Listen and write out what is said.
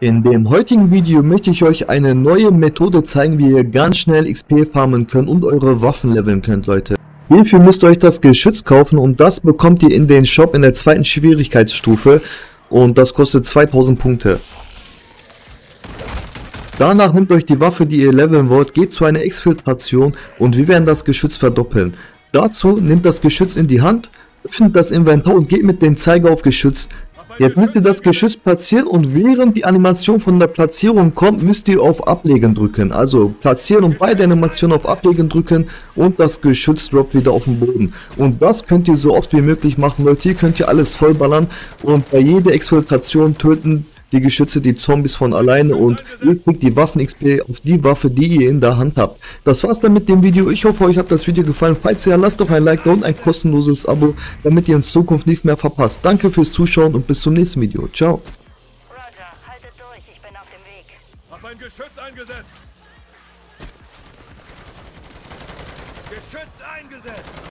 In dem heutigen Video möchte ich euch eine neue Methode zeigen, wie ihr ganz schnell XP farmen könnt und eure Waffen leveln könnt, Leute. Hierfür müsst ihr euch das Geschütz kaufen und das bekommt ihr in den Shop in der zweiten Schwierigkeitsstufe und das kostet 2000 Punkte. Danach nehmt euch die Waffe, die ihr leveln wollt, geht zu einer Exfiltration und wir werden das Geschütz verdoppeln. Dazu nehmt das Geschütz in die Hand, öffnet das Inventar und geht mit dem Zeiger auf Geschütz. Jetzt müsst ihr das Geschütz platzieren und während die Animation von der Platzierung kommt, müsst ihr auf Ablegen drücken. Also platzieren und bei der Animation auf Ablegen drücken und das Geschütz droppt wieder auf den Boden. Und das könnt ihr so oft wie möglich machen, Leute. Hier könnt ihr alles vollballern und bei jeder Exfiltration töten die Geschütze die Zombies von alleine und ihr kriegt die Waffen-XP auf die Waffe, die ihr in der Hand habt. Das war's dann mit dem Video. Ich hoffe, euch hat das Video gefallen. Falls ja, lasst doch ein Like da und ein kostenloses Abo, damit ihr in Zukunft nichts mehr verpasst. Danke fürs Zuschauen und bis zum nächsten Video. Ciao. Roger, haltet durch, ich bin auf dem Weg. Hab ein Geschütz eingesetzt! Geschütz eingesetzt!